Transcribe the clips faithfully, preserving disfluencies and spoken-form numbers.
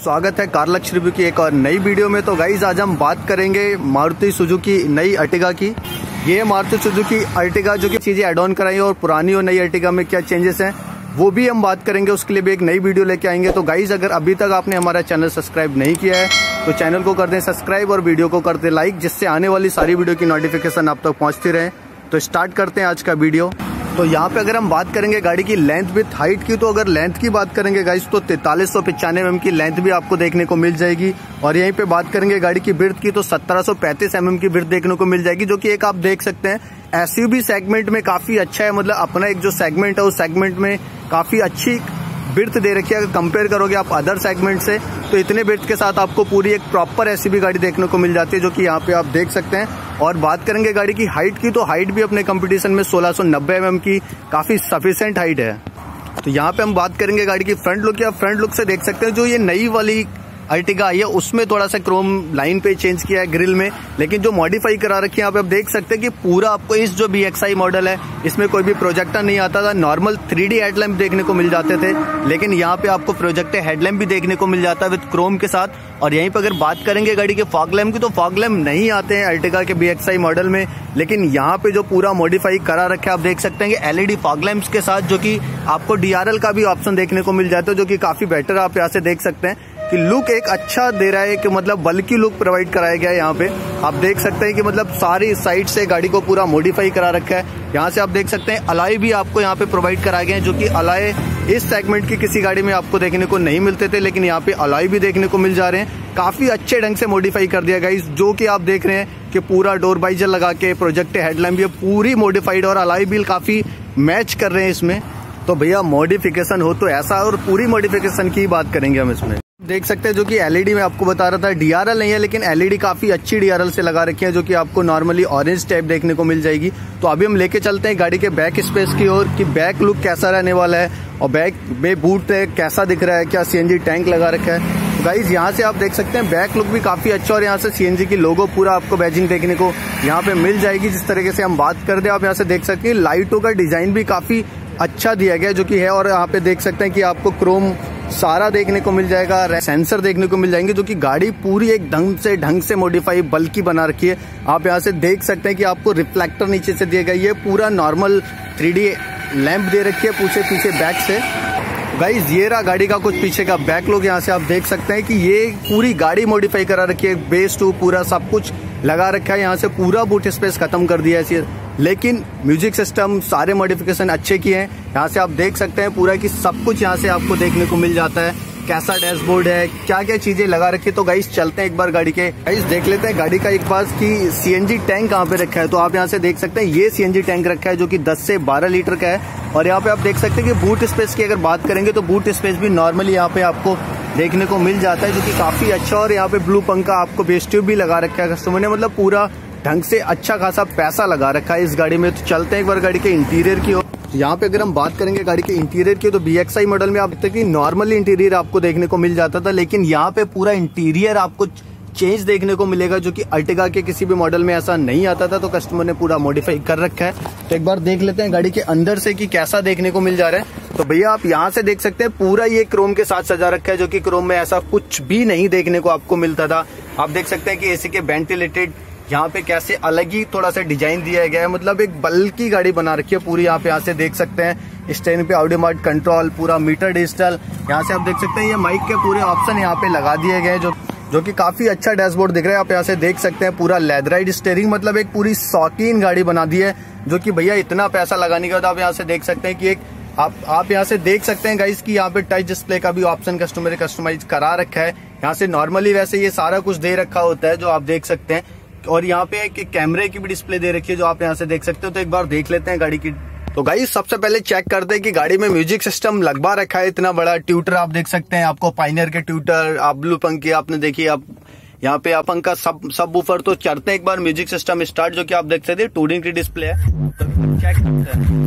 स्वागत है कार लक्ष्य रिव्यू की एक और नई वीडियो में। तो गाइज आज हम बात करेंगे मारुति सुजुकी नई अर्टिगा की। ये मारुति सुजुकी अर्टिगा जो कि चीजें एड ऑन कराई और पुरानी और नई अर्टिगा में क्या चेंजेस हैं वो भी हम बात करेंगे। उसके लिए भी एक नई वीडियो लेके आएंगे। तो गाइज अगर अभी तक आपने हमारा चैनल सब्सक्राइब नहीं किया है तो चैनल को कर दें सब्सक्राइब और वीडियो को कर दें लाइक, जिससे आने वाली सारी वीडियो की नोटिफिकेशन आप तक पहुंचती रहे। तो स्टार्ट करते हैं आज का वीडियो। तो यहाँ पे अगर हम बात करेंगे गाड़ी की लेंथ विथ हाइट की, तो अगर लेंथ की बात करेंगे गाइस तो तैंतालीस सौ पचानवे एम की लेंथ भी आपको देखने को मिल जाएगी। और यहीं पे बात करेंगे गाड़ी की विड्थ की तो सत्रह सौ पैंतीस एम एम की विड्थ देखने को मिल जाएगी, जो कि एक आप देख सकते हैं एसयूवी सेगमेंट में काफी अच्छा है। मतलब अपना एक जो सेगमेंट है उस सेगमेंट में काफी अच्छी विड्थ दे रखी है। अगर कंपेयर करोगे आप अदर सेगमेंट से तो इतने विड्थ के साथ आपको पूरी एक प्रॉपर एसयूवी गाड़ी देखने को मिल जाती है, जो कि यहाँ पे आप देख सकते हैं। और बात करेंगे गाड़ी की हाइट की तो हाइट भी अपने कंपटीशन में सोलह सौ नब्बे एम एम की काफी सफिशिएंट हाइट है। तो यहाँ पे हम बात करेंगे गाड़ी की फ्रंट लुक की। आप फ्रंट लुक से देख सकते हैं जो ये नई वाली अर्टिगा आई है उसमें थोड़ा सा क्रोम लाइन पे चेंज किया है ग्रिल में, लेकिन जो मॉडिफाई करा रखी है यहाँ पे आप देख सकते हैं कि पूरा आपको इस जो बी एक्स आई मॉडल है इसमें कोई भी प्रोजेक्टर नहीं आता था। नॉर्मल थ्री डी हेडलैम्प देखने को मिल जाते थे, लेकिन यहाँ पे आपको प्रोजेक्टर हेडलैम्प भी देखने को मिल जाता है विद क्रोम के साथ। और यहीं पर अगर बात करेंगे गाड़ी के फॉग लैम्प की तो फॉग लैम्प नहीं आते हैं अर्टिगा के बी एक्स आई मॉडल में, लेकिन यहाँ पे जो पूरा मॉडिफाई करा रखा है आप देख सकते हैं कि एलईडी फॉग लैम्प्स के साथ, जो कि आपको डीआरएल का भी ऑप्शन देखने को मिल जाता है, जो कि काफी बेटर आप यहाँ से देख सकते हैं कि लुक एक अच्छा दे रहा है कि मतलब बल्कि लुक प्रोवाइड कराया गया है। यहाँ पे आप देख सकते हैं कि मतलब सारी साइड से गाड़ी को पूरा मॉडिफाई करा रखा है। यहाँ से आप देख सकते हैं अलाय भी आपको यहाँ पे प्रोवाइड कराए गए हैं, जो कि अलाय इस सेगमेंट की किसी गाड़ी में आपको देखने को नहीं मिलते थे, लेकिन यहाँ पे अलाय भी देखने को मिल जा रहे हैं। काफी अच्छे ढंग से मॉडिफाई कर दिया गाइस, जो कि आप देख रहे हैं कि पूरा डोर बाइजर लगा के प्रोजेक्ट हेडलैम्प भी पूरी मॉडिफाइड और अलाय व्हील काफी मैच कर रहे हैं इसमें। तो भैया मॉडिफिकेशन हो तो ऐसा, और पूरी मॉडिफिकेशन की बात करेंगे हम इसमें। देख सकते हैं जो कि एलईडी में आपको बता रहा था डीआरएल नहीं है, लेकिन एलईडी काफी अच्छी डीआरएल से लगा रखी है, जो कि आपको नॉर्मली ऑरेंज टाइप देखने को मिल जाएगी। तो अभी हम लेके चलते हैं गाड़ी के बैक स्पेस की ओर कि बैक लुक कैसा रहने वाला है और बैक में बूट कैसा दिख रहा है, क्या सीएनजी टैंक लगा रखा है। तो गाइज यहाँ से आप देख सकते हैं बैक लुक भी काफी अच्छा, और यहाँ से सीएनजी की लोगो पूरा आपको बैजिंग देखने को यहाँ पे मिल जाएगी। जिस तरीके से हम बात कर दे आप यहाँ से देख सकते हैं लाइटों का डिजाइन भी काफी अच्छा दिया गया जो कि है। और यहाँ पे देख सकते हैं कि आपको क्रोम सारा देखने को मिल जाएगा, सेंसर देखने को मिल जाएंगे, जो कि गाड़ी पूरी एक ढंग से ढंग से मॉडिफाई बल्कि बना रखी है। आप यहाँ से देख सकते हैं कि आपको रिफ्लेक्टर नीचे से दिया गया, ये पूरा नॉर्मल थ्री डी लैंप दे रखी है पूछे पीछे बैक से। गाइज ये रहा गाड़ी का कुछ पीछे का बैक लुक। यहाँ से आप देख सकते हैं कि ये पूरी गाड़ी मॉडिफाई करा रखी है, बेस टू पूरा सब कुछ लगा रखा है। यहाँ से पूरा बूट स्पेस खत्म कर दिया है, लेकिन म्यूजिक सिस्टम सारे मॉडिफिकेशन अच्छे किए हैं। यहाँ से आप देख सकते हैं पूरा कि सब कुछ यहाँ से आपको देखने को मिल जाता है, कैसा डैशबोर्ड है, क्या क्या चीजें लगा रखी है। तो गाइस चलते हैं एक बार गाड़ी के गाइस देख लेते हैं गाड़ी का एक पास की सीएनजी टैंक कहाँ पे रखा है। तो आप यहाँ से देख सकते हैं ये सीएनजी टैंक रखा है, जो कि दस से बारह लीटर का है। और यहाँ पे आप देख सकते हैं कि बूट स्पेस की अगर बात करेंगे तो बूट स्पेस भी नॉर्मली यहाँ पे आपको देखने को मिल जाता है, जो कि काफी अच्छा। और यहाँ पे ब्लू पंख का आपको बेस ट्यूब भी लगा रखा है कस्टमर ने, मतलब पूरा ढंग से अच्छा खासा पैसा लगा रखा है इस गाड़ी में। तो चलते हैं एक बार गाड़ी के इंटीरियर की ओर। यहाँ पे अगर हम बात करेंगे गाड़ी के इंटीरियर की तो बी एक्स आई मॉडल में आप देखते हैं कि नॉर्मली इंटीरियर आपको देखने को मिल जाता था, लेकिन यहाँ पे पूरा इंटीरियर आपको चेंज देखने को मिलेगा, जो कि अर्टिगा के किसी भी मॉडल में ऐसा नहीं आता था। तो कस्टमर ने पूरा मॉडिफाई कर रखा है। तो एक बार देख लेते हैं गाड़ी के अंदर से कि कैसा देखने को मिल जा रहा है। तो भैया आप यहाँ से देख सकते हैं पूरा ये क्रोम के साथ सजा रखा है, जो कि क्रोम में ऐसा कुछ भी नहीं देखने को आपको मिलता था। आप देख सकते हैं कि एसी के वेंटिलेटेड यहाँ पे कैसे अलग ही थोड़ा सा डिजाइन दिया गया है, मतलब एक बल्कि गाड़ी बना रखी है पूरी। आप यहाँ से देख सकते हैं स्टेरिंग पे ऑडियो मार्ट कंट्रोल, पूरा मीटर डिजिटल। यहाँ से आप देख सकते हैं ये माइक के पूरे ऑप्शन यहाँ पे लगा दिए गए, जो जो कि काफी अच्छा डैशबोर्ड दिख रहा है। आप यहाँ से देख सकते हैं पूरा लेदराइड स्टेयरिंग, मतलब एक पूरी शौकीन गाड़ी बना दी है, जो कि भैया इतना पैसा लगाने के बाद आप यहाँ से देख सकते हैं कि एक आप आप यहाँ से देख सकते हैं गाइस कि यहाँ पे टच डिस्प्ले का भी ऑप्शन कस्टमर ने कस्टमाइज करा रखा है। यहाँ से नॉर्मली वैसे ये सारा कुछ दे रखा होता है जो आप देख सकते हैं। और यहाँ पे एक कैमरे की भी डिस्प्ले दे रखी है, जो आप यहाँ से देख सकते हो। तो एक बार देख लेते हैं गाड़ी की। तो गाइस सबसे पहले चेक करते हैं कि गाड़ी में म्यूजिक सिस्टम लगवा रखा है। इतना बड़ा ट्यूटर आप देख सकते हैं, आपको पाइनियर के ट्यूटर, आप ब्लू पंख की आपने देखी, आप यहाँ पे आप पंख का सब सब बूफर। तो चढ़ते हैं एक बार म्यूजिक सिस्टम स्टार्ट, जो कि आप देख सकते हैं टू डी की डिस्प्ले है। तो चेक करते हैं,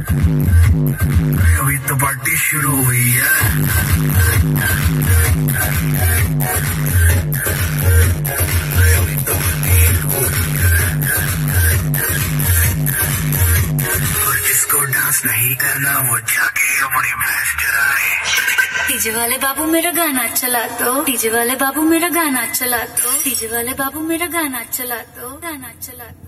अभी तो पार्टी शुरू हुई है। जिसको डांस नहीं करना वो जाके अपनी भैंस चराए। डीजे वाले बाबू मेरा गाना चला दो, डीजे वाले बाबू मेरा गाना चला दो, डीजे वाले बाबू मेरा गाना चला दो, गाना चला दो।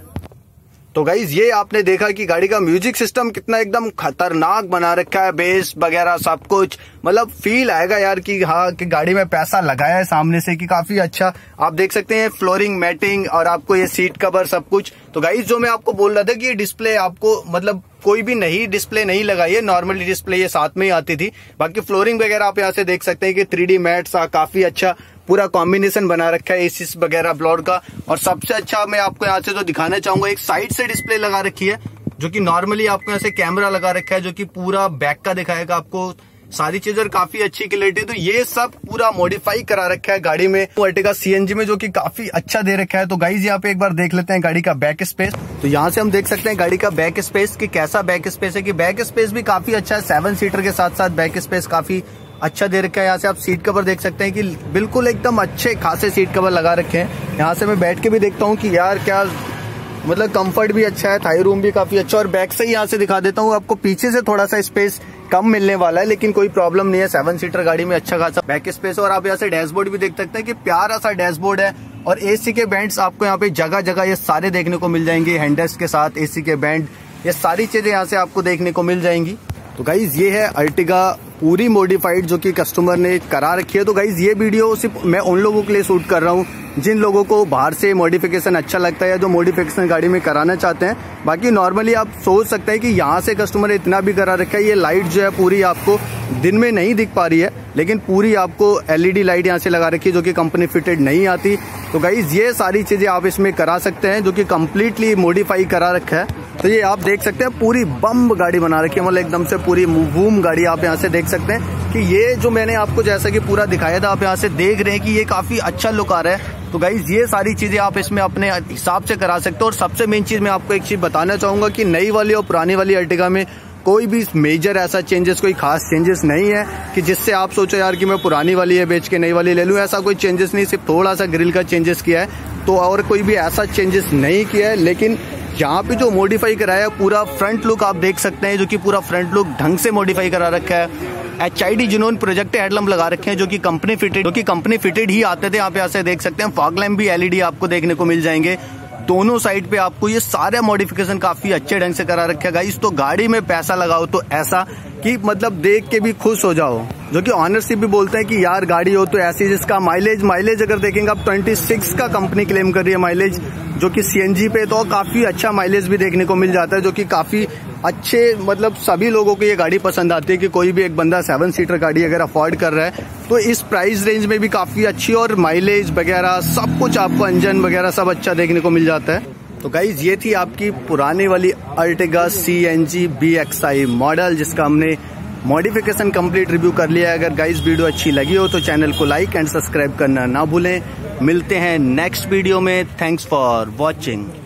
तो गाइज ये आपने देखा कि गाड़ी का म्यूजिक सिस्टम कितना एकदम खतरनाक बना रखा है, बेस वगैरह सब कुछ, मतलब फील आएगा यार कि हाँ कि गाड़ी में पैसा लगाया है सामने से, कि काफी अच्छा आप देख सकते हैं फ्लोरिंग, मैटिंग और आपको ये सीट कवर सब कुछ। तो गाइज जो मैं आपको बोल रहा था कि ये डिस्प्ले आपको मतलब कोई भी नई डिस्प्ले नहीं लगाई है, नॉर्मली डिस्प्ले ये साथ में ही आती थी। बाकी फ्लोरिंग वगैरह आप यहाँ से देख सकते हैं कि थ्री डी मैट्स काफी अच्छा पूरा कॉम्बिनेशन बना रखा है एसीस वगैरह ब्लॉड का। और सबसे अच्छा मैं आपको यहाँ से जो दिखाना चाहूंगा, एक साइड से डिस्प्ले लगा रखी है जो कि नॉर्मली आपको यहाँ से कैमरा लगा रखा है जो कि पूरा बैक का दिखाएगा आपको सारी चीजें, काफी अच्छी क्लियरिटी। तो ये सब पूरा मॉडिफाई करा रखा है गाड़ी में अर्टिगा सीएनजी में, जो कि काफी अच्छा दे रखा है। तो गाइज यहाँ पे एक बार देख लेते हैं गाड़ी का बैक स्पेस। तो यहाँ से हम देख सकते हैं गाड़ी का बैक स्पेस कि कैसा बैक स्पेस है, कि बैक स्पेस भी काफी अच्छा है। सेवन सीटर के साथ साथ बैक स्पेस काफी अच्छा दे रखा है। यहाँ से आप सीट कवर देख सकते हैं कि बिल्कुल एकदम अच्छे खासे सीट कवर लगा रखे हैं। यहाँ से मैं बैठ के भी देखता हूँ कि यार क्या मतलब कंफर्ट भी अच्छा है, थाई रूम भी काफी अच्छा। और बैक से ही यहाँ से दिखा देता हूँ आपको, पीछे से थोड़ा सा स्पेस कम मिलने वाला है लेकिन कोई प्रॉब्लम नहीं है, सेवन सीटर गाड़ी में अच्छा खासा बैक स्पेस। और आप यहाँ से डैशबोर्ड भी देख सकते हैं कि प्यारा सा डैशबोर्ड है। और एसी के बैंड्स आपको यहाँ पे जगह जगह ये सारे देखने को मिल जाएंगे, हैंडल्स के साथ एसी के बैंड, ये सारी चीजें यहाँ से आपको देखने को मिल जाएंगी। तो गाइज ये है अर्टिगा पूरी मॉडिफाइड जो कि कस्टमर ने करा रखी है। तो गाइज ये वीडियो सिर्फ मैं उन लोगों के लिए शूट कर रहा हूँ जिन लोगों को बाहर से मॉडिफिकेशन अच्छा लगता है या जो मॉडिफिकेशन गाड़ी में कराना चाहते हैं। बाकी नॉर्मली आप सोच सकते हैं कि यहाँ से कस्टमर ने इतना भी करा रखा है, ये लाइट जो है पूरी आपको दिन में नहीं दिख पा रही है लेकिन पूरी आपको एलईडी लाइट यहाँ से लगा रखी है जो कि कंपनी फिटेड नहीं आती। तो गाइज ये सारी चीजें आप इसमें करा सकते हैं जो कि कम्प्लीटली मॉडिफाई करा रखा है। तो ये आप देख सकते हैं पूरी बम गाड़ी बना रखी है, मतलब एकदम से पूरी वूम गाड़ी आप यहाँ से देख सकते हैं कि ये जो मैंने आपको जैसा कि पूरा दिखाया था आप यहाँ से देख रहे हैं कि ये काफी अच्छा लुक आ रहा है। तो गाइज ये सारी चीजें आप इसमें अपने हिसाब से करा सकते हो। और सबसे मेन चीज मैं आपको एक चीज बताना चाहूंगा कि नई वाली और पुरानी वाली अर्टिगा में कोई भी मेजर ऐसा चेंजेस, कोई खास चेंजेस नहीं है कि जिससे आप सोचो यार कि मैं पुरानी वाली है बेच के नई वाली ले लूं। ऐसा कोई चेंजेस नहीं, सिर्फ थोड़ा सा ग्रिल का चेंजेस किया है, तो और कोई भी ऐसा चेंजेस नहीं किया है। लेकिन यहाँ पे जो मॉडिफाई कराया है पूरा फ्रंट लुक आप देख सकते हैं जो कि पूरा फ्रंट लुक ढंग से मॉडिफाई करा रखा है। एच आई डी जिन्होंने प्रोजेक्ट हेडलैम्प लगा रखे हैं जो कि कंपनी फिटेड जो कि कंपनी फिटेड ही आते थे। आप यहाँ से देख सकते हैं फॉग लैम्प भी एलईडी आपको देखने को मिल जाएंगे दोनों साइड पे। आपको ये सारे मॉडिफिकेशन काफी अच्छे ढंग से करा रखे गाइस। तो गाड़ी में पैसा लगाओ तो ऐसा कि मतलब देख के भी खुश हो जाओ, जो कि ऑनरशिप भी बोलते हैं कि यार गाड़ी हो तो ऐसी जिसका माइलेज माइलेज अगर देखेंगे आप छब्बीस का कंपनी क्लेम कर रही है माइलेज, जो कि सीएनजी पे तो काफी अच्छा माइलेज भी देखने को मिल जाता है, जो कि काफी अच्छे मतलब सभी लोगों को ये गाड़ी पसंद आती है कि कोई भी एक बंदा सेवन सीटर गाड़ी अगर अफोर्ड कर रहा है तो इस प्राइस रेंज में भी काफी अच्छी और माइलेज वगैरह सब कुछ आपको इंजन वगैरह सब अच्छा देखने को मिल जाता है। तो गाइज ये थी आपकी पुरानी वाली Ertiga CNG B X I model जिसका हमने मॉडिफिकेशन कंप्लीट रिव्यू कर लिया है। अगर गाइज वीडियो अच्छी लगी हो तो चैनल को लाइक एंड सब्सक्राइब करना ना भूलें। मिलते हैं नेक्स्ट वीडियो में। Thanks for watching.